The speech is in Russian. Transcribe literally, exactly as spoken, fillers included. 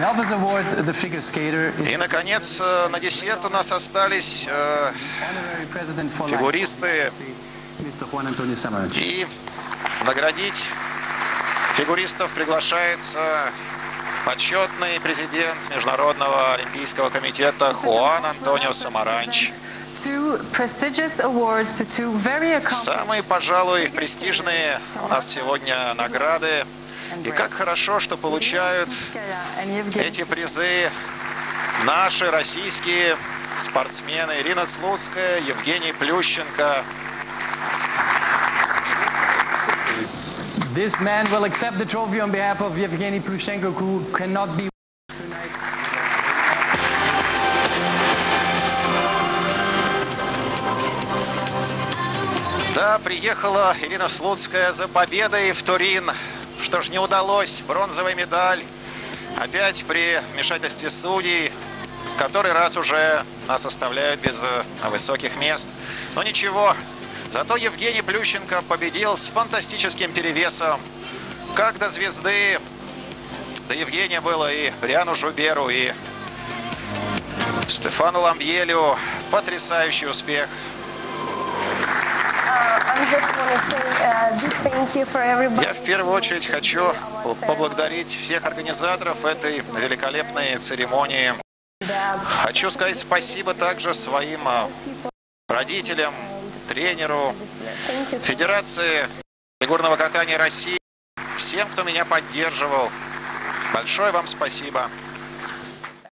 И, наконец, на десерт у нас остались э, фигуристы. И наградить фигуристов приглашается почетный президент Международного олимпийского комитета Хуан Антонио Самаранч. Самые, пожалуй, престижные у нас сегодня награды. И как хорошо, что получают эти призы наши российские спортсмены Ирина Слуцкая, Евгений Плющенко. This man will accept the trophy on behalf of Yevgeny Plushenko, who cannot be tonight. Да, приехала Ирина Слуцкая за победой в Турин. Что ж, не удалось. Бронзовая медаль. Опять при вмешательстве судей. Который раз уже нас оставляют без высоких мест. Но ничего. Зато Евгений Плющенко победил с фантастическим перевесом. Как до звезды. До Евгения было и Риану Жуберу, и Стефану Ламбьелю. Потрясающий успех. Я в первую очередь хочу поблагодарить всех организаторов этой великолепной церемонии. Хочу сказать спасибо также своим родителям, тренеру, Федерации фигурного катания России, всем, кто меня поддерживал. Большое вам спасибо.